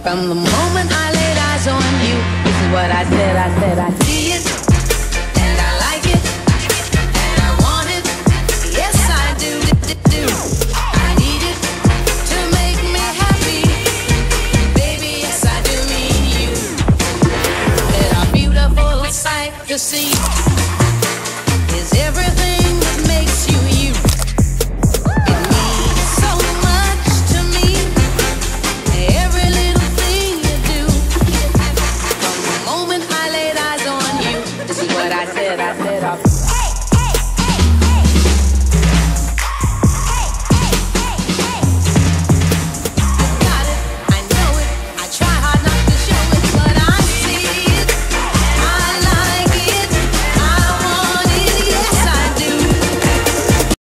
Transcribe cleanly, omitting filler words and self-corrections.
From the moment I laid eyes on you, this is what I said, I said, I said.